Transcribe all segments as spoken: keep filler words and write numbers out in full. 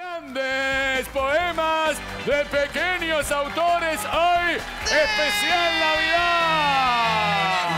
Grandes poemas de pequeños autores, hoy especial Navidad.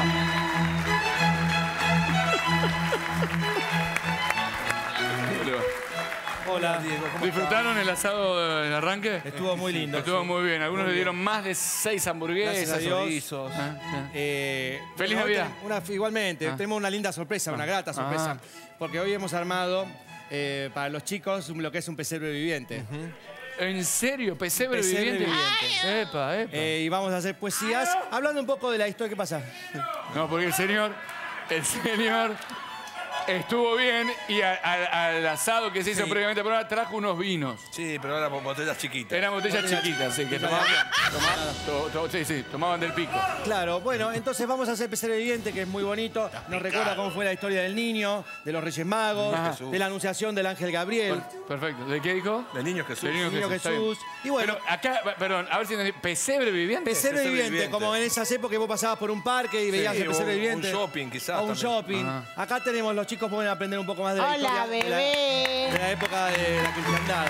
Hola, Diego. ¿Cómo ¿Disfrutaron estás? el asado del arranque? Estuvo muy lindo. Estuvo sí. muy bien. Algunos Muy le dieron bien. más de seis hamburguesas. Gracias a Dios. chorizos. Ah, ah. Eh, ¡Feliz bueno, Navidad! Una, igualmente, Ah. tenemos una linda sorpresa, una grata sorpresa. Ah. Porque hoy hemos armado eh, para los chicos lo que es un pesebre viviente. ¿En serio? ¿Pesebre, Pesebre viviente? viviente. Epa, epa. Eh, y vamos a hacer poesías hablando un poco de la historia. ¿Qué pasa? No, porque el señor, el señor estuvo bien y a- a- al asado que se hizo Sí. previamente por ahora trajo unos vinos. Sí, pero eran botellas chiquitas. Eran botellas Botellas chiquitas, sí, que chiquitas. tomaban, tomaban- to- to- sí, sí, tomaban del pico. Claro, bueno, entonces vamos a hacer pesebre viviente, que es muy bonito. Nos recuerda cómo fue la historia del niño, de los Reyes Magos, Ajá. de la anunciación del ángel Gabriel. Perfecto. ¿De qué dijo? Del niño Jesús. Del niño El niño está bien. Jesús. Y bueno, Pero acá, perdón, a ver si entendí. ¿Pesebre viviente? pesebre Pesebre viviente, viviente. como en esas épocas que vos pasabas por un parque y veías Sí, el pesebre o un viviente. shopping, quizás, O un también. shopping. Ajá. Acá tenemos, los chicos pueden aprender un poco más de la Hola, historia. de la- bebé. De la época de la cristiandad.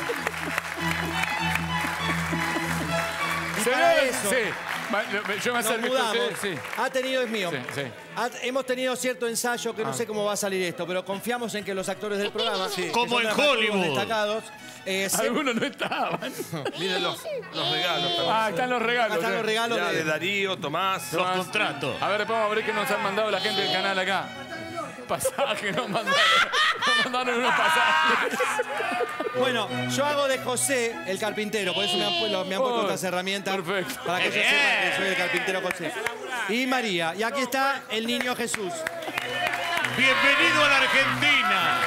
Y para Señores, eso, sí. Ma- Yo me nos acerco a mudamos. ustedes, sí. Ha tenido, es mío. Sí, sí. Ha- hemos tenido cierto ensayo que no Ah. sé cómo va a salir esto, pero confiamos en que los actores del programa, que Como son en dramaturgos Hollywood. destacados, eh, se- Algunos no estaban. Miren los, los regalos. Ah, están los regalos. acá están eh. los regalos Ya, de, de Darío, Tomás. Los contratos. A ver, vamos a ver qué nos han mandado la gente del canal acá. Pasajes, nos mandaron. Nos mandaron unos pasajes. Bueno, yo hago de José el carpintero, por eso me han, pu- lo- me han puesto Oh, estas herramientas. perfecto. Para que yo sepa que soy el carpintero José. Y María. Y aquí está el niño Jesús. Bienvenido a la Argentina.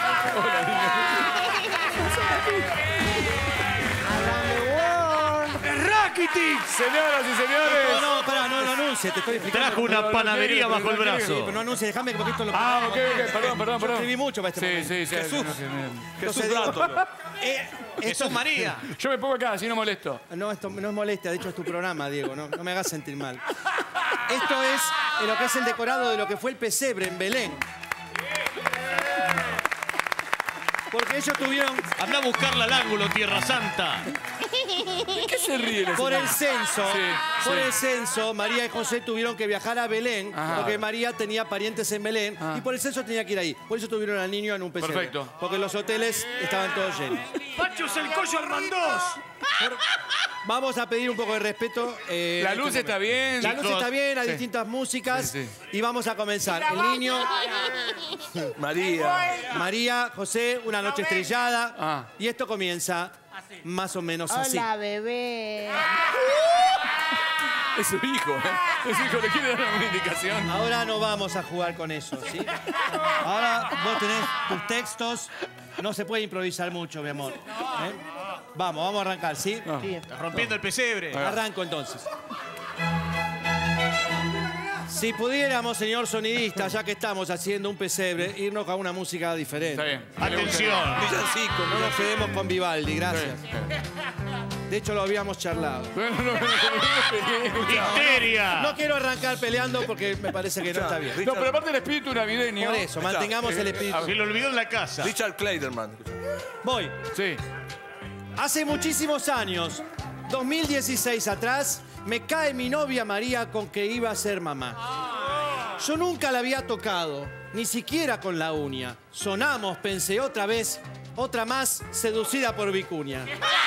Rakitic. Señoras y No, señores. no, pará, no lo anuncie, te estoy explicando. Trajo una no, panadería no, bajo el no, no, no, Sí, brazo. pero no anuncie, déjame porque esto lo... Ah, ok, ok, perdón, perdón, Yo perdón. escribí mucho para este Sí, momento. sí, sí. Jesús. no sé, miren. Jesús Entonces, Dátolo. Eh, esto, Jesús María. Yo me pongo acá, así no molesto. No, esto no es molestia, de hecho es tu programa, Diego, no, no me hagas sentir mal. Esto es eh, lo que es el decorado de lo que fue el pesebre en Belén. Porque ellos tuvieron, Anda a buscarla al ángulo, Tierra Santa. ¿Qué se ríe la por señora? el censo, Sí, por sí. el censo, María y José tuvieron que viajar a Belén, Ajá. porque María tenía parientes en Belén, Ah. y por el censo tenía que ir ahí. Por eso tuvieron al niño en un pesebre. Perfecto. Porque los hoteles estaban todos llenos. Pachos el collo Armandós. Vamos a pedir un poco de respeto. eh, La en luz este está momento. bien. La luz chicos. está bien, hay Sí. distintas músicas. Sí, Y vamos a comenzar. El niño, María. María, José, una noche estrellada. Ah. Y esto comienza más o menos así. Hola, bebé. Es su hijo, ¿eh? Es su hijo, le quiere dar una indicación. Ahora no vamos a jugar con eso, ¿sí? Ahora vos tenés tus textos. No se puede improvisar mucho, mi amor. ¿eh? Vamos, vamos a arrancar, ¿sí? Sí. Rompiendo el pesebre. Arranco entonces. Si pudiéramos, señor sonidista, ya que estamos haciendo un pesebre, irnos con una música diferente. Está bien. Atención. Villancico. No nos quedemos con Vivaldi, gracias. De hecho, lo habíamos charlado. Bueno, no, no, no, no, no. Histeria. No quiero arrancar peleando porque me parece que no está bien. No, pero aparte el espíritu navideño. Por eso, mantengamos el Eh, espíritu. Se lo olvidó en la casa. Richard Kleiderman. Voy. Sí. Hace muchísimos años, dos mil dieciséis atrás, me cae mi novia María con que iba a ser mamá. Yo nunca la había tocado, ni siquiera con la uña. Sonamos, pensé otra vez, otra más, seducida por Vicuña.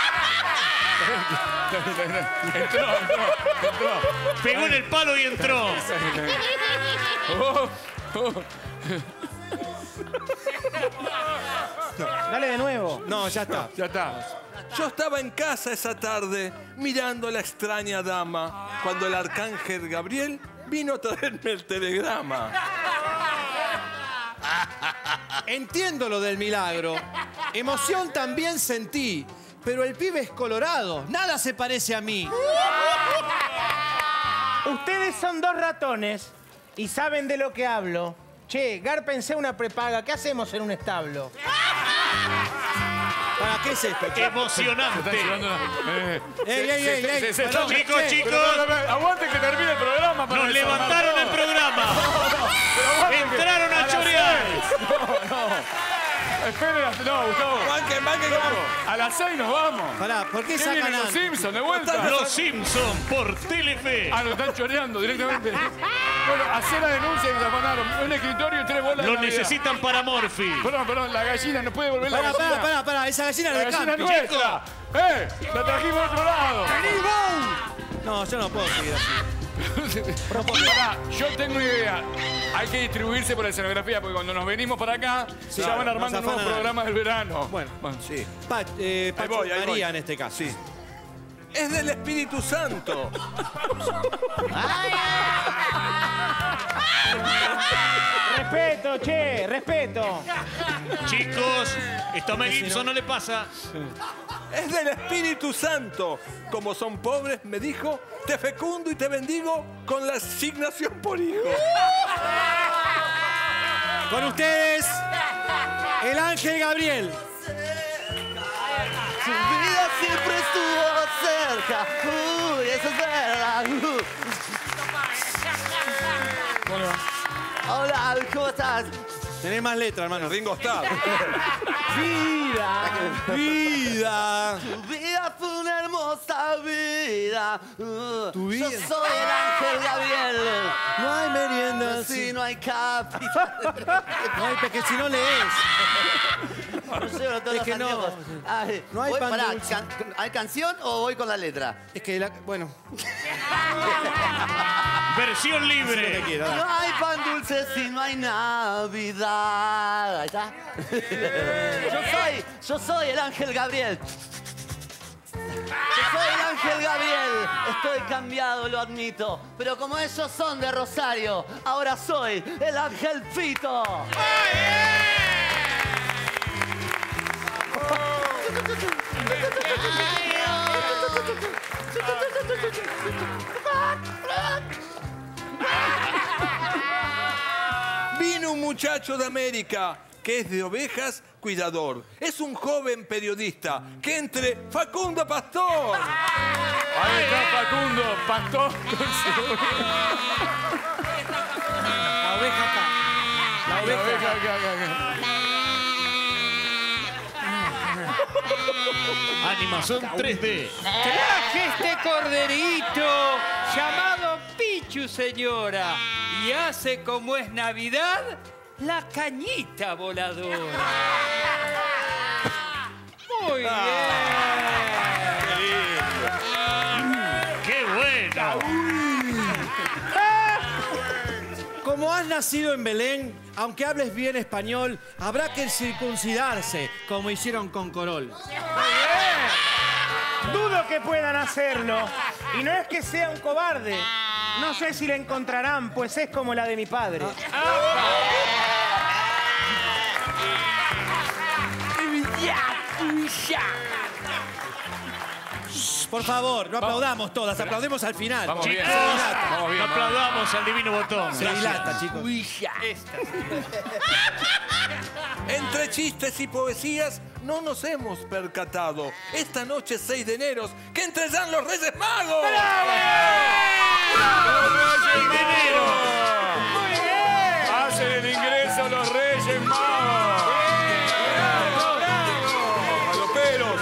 Entró, entró, entró. Pegó en el palo y entró. Oh, oh. Dale de nuevo. No, ya está. Ya está. Yo estaba en casa esa tarde mirando a la extraña dama cuando el arcángel Gabriel vino a traerme el telegrama. Entiendo lo del milagro. Emoción también sentí, pero el pibe es colorado. Nada se parece a mí. Ustedes son dos ratones y saben de lo que hablo. Che, gárpense una prepaga. ¿Qué hacemos en un establo? ¿Para qué es esto? Están Emocionante. llevando una- eh, Ey, ey, ey, ey. se- se- Perdón, se- Chicos, che. chicos. Pero, pero, pero, aguante que termine el programa para Nos desarmar levantaron todo. el programa. Pero aguante que- Entraron a las chorear. seis. No, no. Esperen, hasta- no, Gustavo. Banquen, banquen, Gustavo, vamos. a las seis nos vamos. Pará, ¿por qué ¿Qué sacan vienen los antes? Simpsons de vuelta? Los Simpson por Telefe. Ah, lo están choreando directamente. Bueno, hacer la denuncia y la mandaron. Un escritorio y tres bolas de Lo Navidad. necesitan para Morphy. Perdón, perdón, la gallina no puede volver la Pará, gallina. pará, pará, pará, esa gallina La es de gallina es camping. nuestra. ¡Eh! La trajimos de otro lado. No, yo no puedo seguir así. Pará, yo tengo una idea. Hay que distribuirse por la escenografía, porque cuando nos venimos para acá, Sí, ya van claro, armando nos nuevos afanan. programas del verano. Bueno, Sí. Pa- eh, Pacho, voy, ahí María voy. en este caso. Sí. Es del Espíritu Santo. Respeto, che, respeto. Chicos, esto a Mel Gibson no le pasa. Es del Espíritu Santo. Como son pobres, me dijo, te fecundo y te bendigo con la asignación por hijo. Con ustedes, el Ángel Gabriel. Su vida siempre estuvo cerca. Uy, eso es verdad. Uh. Hola, ¿cómo estás? Tenés más letra, hermano. Ringo Starr. Vida. Vida. Tu vida fue una hermosa vida. Uh, Tu vida. Yo soy el Ángel Gabriel. No hay meriendas. Si no hay capi. No hay, porque si no lees. No llevo todos Es los que no. anteojos. Ay, No hay voy, pan pará, dulce. can- ¿hay canción o voy con la letra? Es que, la, bueno, Versión lo que libre. quiera. No dale. hay pan dulce si no hay Navidad. Ahí está. Yo soy, yo soy el Ángel Gabriel. Yo soy el Ángel Gabriel. Estoy cambiado, lo admito. Pero como ellos son de Rosario, ahora soy el Ángel Fito. Vino un muchacho de América que es de ovejas cuidador. Es un joven periodista que entre Facundo Pastor. Ahí está Facundo, Pastor. La oveja acá. La oveja acá, acá, acá. Animación tres D. Traje este corderito llamado Pichu, señora. Y hace como es Navidad, la cañita voladora. Muy bien. ¡Qué bueno! Como has nacido en Belén, aunque hables bien español, habrá que circuncidarse, como hicieron con Corol. Dudo que puedan hacerlo. Y no es que sea un cobarde. No sé si la encontrarán, pues es como la de mi padre. Por favor, no aplaudamos todas, aplaudemos al final. Vamos bien, Chicos, vamos bien. vamos. aplaudamos al divino botón. Se dilata, chicos. Entre chistes y poesías no nos hemos percatado. Esta noche seis de enero, que entregan los Reyes Magos. ¡Reyes de enero! Hacen el ingreso los Reyes Magos. A los pelos.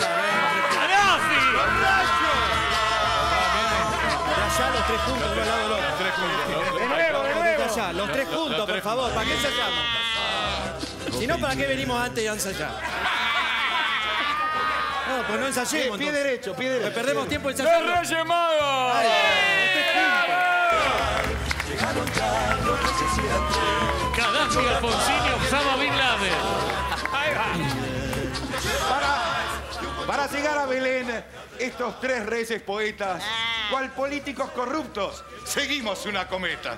De allá los tres juntos, uno al lado del otro. Tres juntos. De nuevo, de Los de nuevo. allá, los tres juntos, por tres favor, ¿para qué ensayamos? Si no, ¿para qué venimos antes de ensayar? No, pues no ensayemos. Pie entonces. derecho, pie Pues derecho. perdemos tiempo ¡Los ensayando. Reyes Magos! Gaddafi, Alfonsín y Osama Bin Laden. Para llegar a Belén, estos tres reyes poetas, cual políticos corruptos, seguimos una cometa.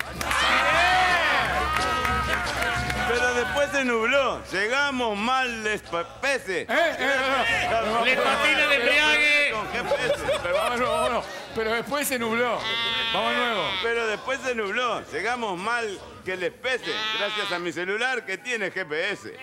Pero después se nubló. Llegamos mal les pese. ¿Eh? Eh, no, no. Le patina el embriague. Con G P S. Pero vamos, de nuevo, vamos. Pero después se nubló. Vamos de nuevo. Pero después se nubló. Llegamos mal que les pese. Gracias a mi celular que tiene G P S.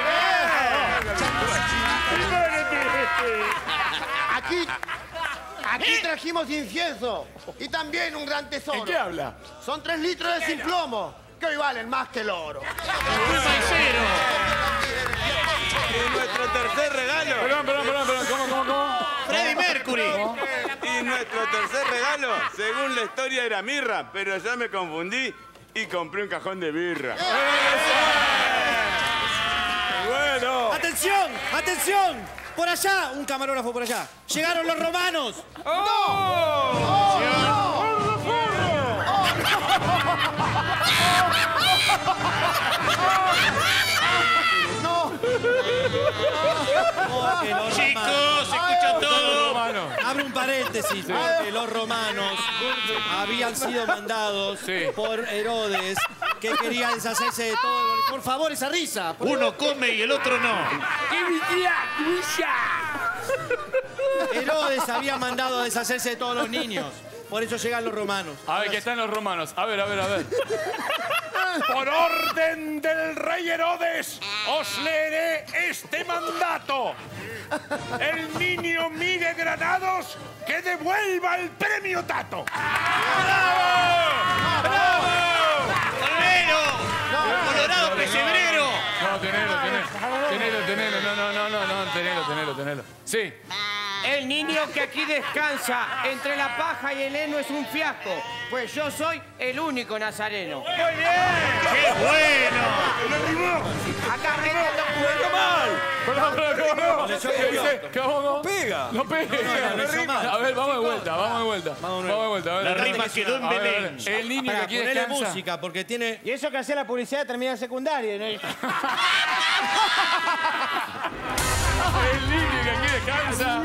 Aquí, aquí trajimos incienso y también un gran tesoro. ¿En qué habla? Son tres litros de sin plomo, que hoy valen más que el oro. Fue maicero. Y nuestro tercer regalo. Perdón, perdón, perdón, perdón. ¿Cómo, cómo, cómo? Freddie Mercury. Y nuestro tercer regalo, según la historia, era mirra, pero ya me confundí y compré un cajón de birra. Bueno. ¡Atención! ¡Atención! Por allá, un camarógrafo por allá. Llegaron los romanos. ¡Oh! Chicos, se escucha todo. Abre un paréntesis, porque los romanos habían sido mandados Sí. por Herodes, que quería deshacerse de todo. Por favor, esa risa. por Uno come y el otro no. Herodes había mandado a deshacerse de todos los niños. Por eso llegan los romanos. A ver, que están los romanos. A ver, a ver, a ver. Por orden del rey Herodes, os leeré este mandato. El niño mide Granados que devuelva el premio Tato. ¡Colorero! ¡Colorado pesebrero! No, tenelo, tenelo. Tenelo, tenelo. No, no, no, no, no. Tenelo, tenelo, tenelo. Sí. El niño que aquí descansa entre la paja y el heno es un fiasco, pues yo soy el único nazareno. ¡Muy bien! ¡Qué bueno! Acá viene el Perdón, perdón, ¿cómo? ¿Qué dice? ¿Cómo no? Pega. No pega. A ver, vamos de vuelta, vamos de vuelta. Vamos de vuelta. a ver. La rima quedó en A ver, a ver. Belén. El niño que Para aquí ponerle descansa. música, porque tiene... Y eso que hacía la publicidad de terminal secundaria, ¿no? El niño que aquí descansa.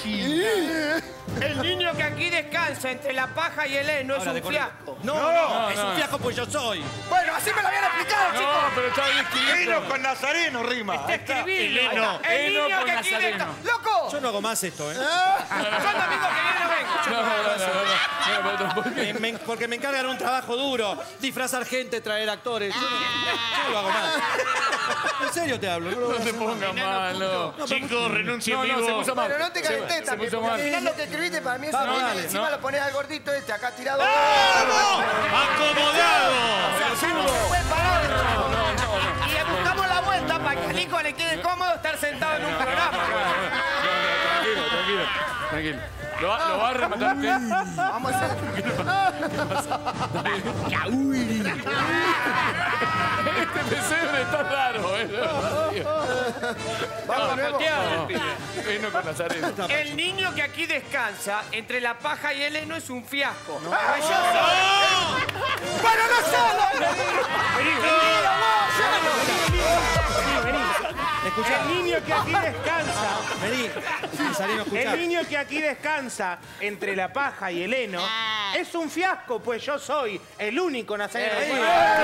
El niño que aquí descansa entre la paja y el heno es Ahora, un de con- fiasco. No, no, No, es no. un fiasco pues yo soy. Bueno, así me lo habían explicado, chicos. No, pero está bien escrito. Heno con Nazareno rima. Está escribido. Heno. El Heno niño con que aquí nazareno. descansa. ¡Loco! Yo no hago más esto, ¿eh? Son amigos que vienen, no vengo. No, no, no, no, no, no, no, ¿por qué? Me- me- porque me encargan un trabajo duro. Disfrazar gente, traer actores. Yo no, yo no lo hago más. En serio te hablo. No, lo voy a No se hacer más. ponga malo. Chicos, renuncien No, no, se vivo. puso mal. Pero no te Se- calentés Se también, puso porque al mal. final lo que escribiste para mí es Vamos, horrible. dale, Y encima no. lo pones al gordito este acá tirado. ¡Acomodado! Ya no se puede parar. Y le buscamos la vuelta para que a Nico le quede cómodo estar sentado en un programa. Tranquilo, tranquilo, tranquilo. ¿Lo va, lo va a rematar usted? Vamos a hacer. Este pesebre está raro, ¿eh? Vamos de nuevo. Vino con Nazareno. El niño que aquí descansa entre la paja y el heno es un fiasco. Pues yo ¡Bueno, no solo! Escuchá. El niño que aquí descansa, Vení. Nazareno, escuchá. el niño que aquí descansa entre la paja y el heno es un fiasco, pues yo soy el único nazareno. ¡Vení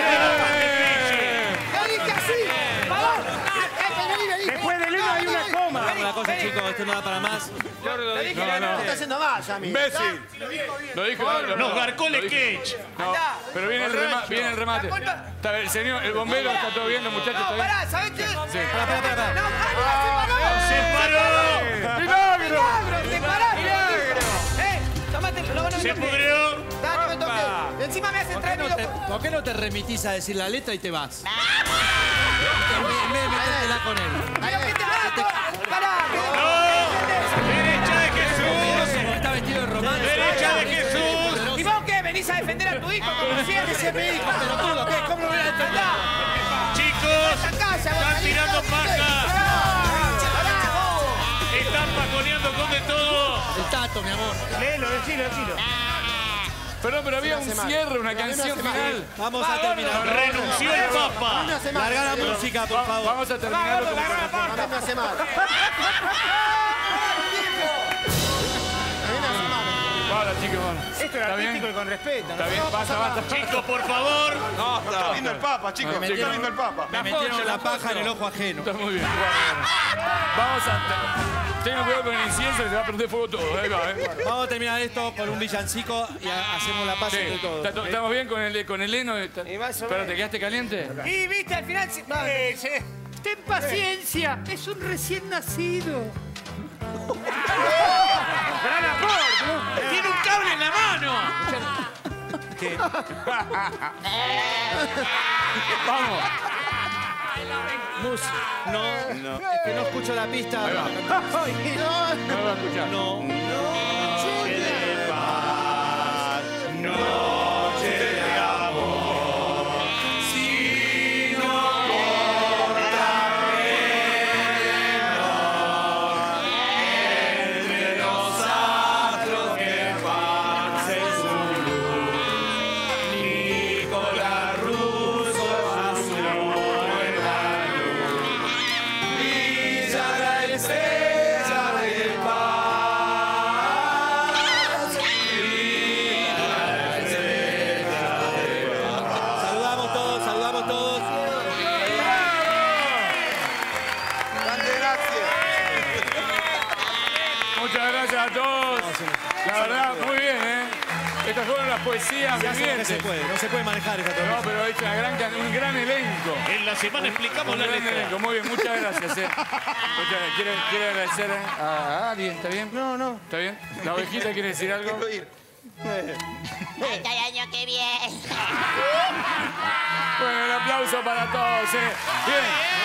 que así! ¡Vamos! ¡Vení, vení! Después del heno hay una coma. Hagamos la cosa, chicos. Esto no da para más. No, no. Está haciendo más, a mí. Imbécil. Lo dijo. lo- Nos lo- garcó el lo dijo. sketch. No, pero viene el, rema- viene el remate. Está bien, el señor, el bombero, está todo bien, los muchachos, No, está bien. pará, ¿sabés qué? Sí. Pará, pará, pará, pará. ¡No, Ani, ¡Se paró! ¡Milagro! ¡Te paraste! ¡Eh! ¡Tómate! ¡Lo van a ¡Se pudrió! ¡Dale, no me toques! Encima me hacen ¿Por qué, traer mi no te, loco. por qué no te remitís a decir la letra y te vas? En vez de metértela con él. ¡Pero qué te hago! ¡Pará! ¡Derecha de Jesús! Como está vestido de romano. ¡Derecha de Jesús! ¿Y vos qué? ¿Venís a defender a tu hijo como siempre? Ese médico pelotudo, ¿qué? ¿Cómo lo voy a defender? ¡Chicos! ¡Están tirando paja! ¡Están paconeando con de todo! El tato, mi amor. Léelo, decilo, decilo. Perdón, pero había un cierre, una canción final. Vamos a terminar. ¡Renunció el Papa! Me hace mal. Larga la música, por favor. Vamos a terminarlo como A mí me hace mal. Ahora, chicos, vamos. Esto ¿Está era artístico bien? y con respeto. Está bien, basta, basta. Chicos, por favor. No, está lindo el Papa, chicos. Me Está metieron- lindo el Papa. Me metieron la paja en el ojo ajeno. Está muy bien. Bueno, bueno. Vamos a... Tengan cuidado con el incienso que se va a prender fuego todo. Ahí va, ¿eh? Vamos a terminar esto con un villancico y ha- hacemos la paz Sí. entre todos. ¿Está to- ¿Estamos bien con el, con el heno? Está- Y más o Espera, menos. ¿te quedaste caliente? Y viste, al final... sí- eh, sí. Ten paciencia, es un recién nacido. Gran aporte. ¡Tiene un cable en la mano! Vamos. Mus, no, No. es que no escucho la pista. Ahí va. Ay, No lo va a escuchar. no, no. Saludamos todos, saludamos todos. Grande, gracias. Muchas gracias a todos. La verdad, muy bien, ¿eh? Estas fueron las poesías Se hace lo que vivientes. se puede, no se puede manejar esta No, tormenta. pero hay una gran, can- un gran elenco. En la semana explicamos Un la gran letra. elenco. Muy bien, muchas gracias. Eh. Muchas gracias. ¿Quiere, quiere agradecer a, a alguien? ¿Está bien? No, no. ¿Está bien? ¿La ovejita quiere decir algo? Quiero ir. Hasta el año que viene. Bueno, el aplauso para todos. ¿eh? Bien.